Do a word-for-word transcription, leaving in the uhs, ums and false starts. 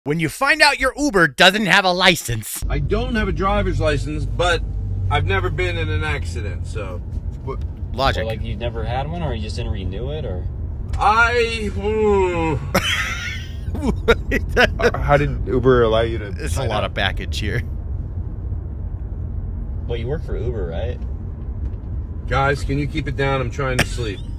When you find out your Uber doesn't have a license. I don't have a driver's license, but I've never been in an accident, so. What? Logic. So, like, you've never had one, or you just didn't renew it, or? I. Ooh. How did Uber allow you to? It's a lot of baggage here. Well, you work for Uber, right? Guys, can you keep it down? I'm trying to sleep.